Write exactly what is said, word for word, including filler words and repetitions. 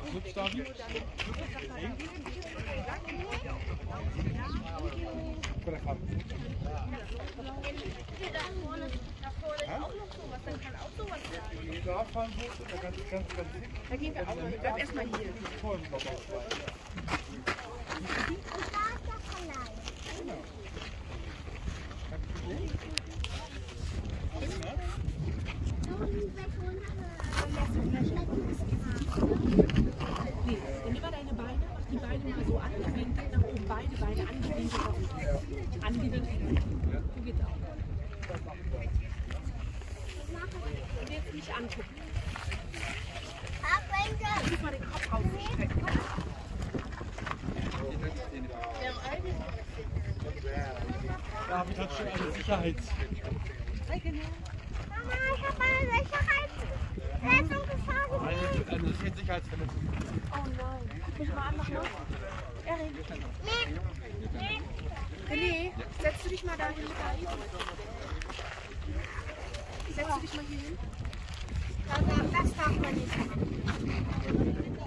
Ups, David. Oder kann? Hier da vorne, da vorne ist auch noch sowas, dann kann auch sowas sein. Wenn du da fahren willst, dann kannst du ganz, ganz dick. Da gehen wir auch mal. Bleib erstmal hier. Und da ist der Verleih. Nee, dann nimm mal deine Beine, mach die Beine mal so angewinkelt nach oben. Beide Beine angewinkelt nach oben. Angewinkelt. So geht's auch. Und jetzt nicht angucken. Guck mal den Kopf ausstrecken. David hat schon eine Sicherheits... Mama, ich habe eine Sicherheitsverletzung gefahren. Eine, eine Sicherheitsverletzung. Oh nein. Guck mich mal an nochmal. Erik. René, setzt du dich mal da hin. Setzt du dich mal hier hin. Das darf man nicht machen.